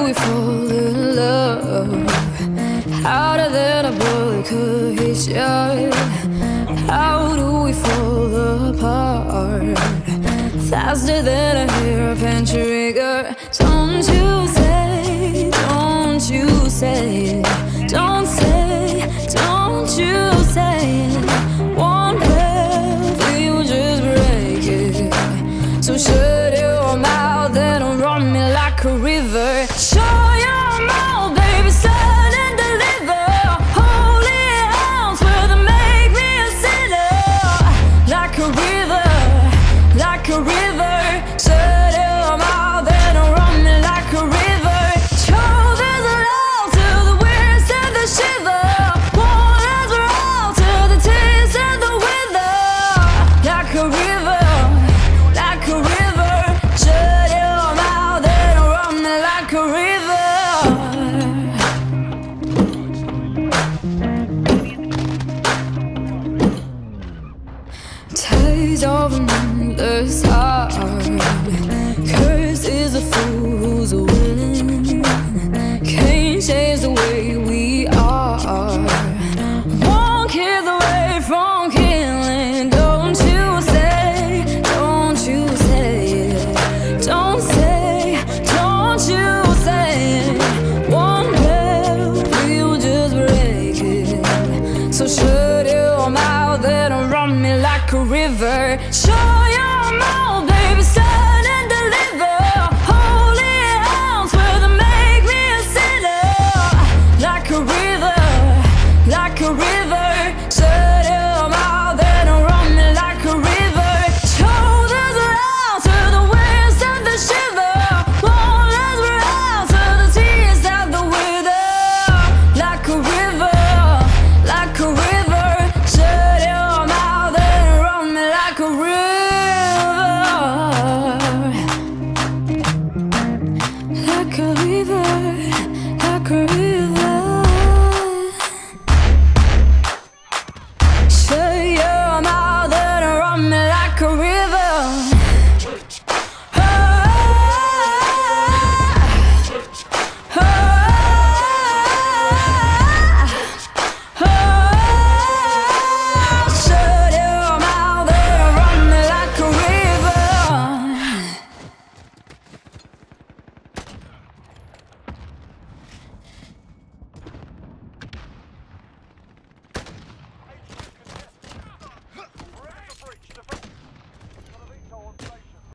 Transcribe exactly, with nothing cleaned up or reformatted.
we fall in love? Harder than a bullet could hit you. How do we fall apart? Faster than a hairpin trigger. Don't you say, don't you say, don't say, don't you say. One breath, we will just break it. So shut your mouth and run me like a river. Shut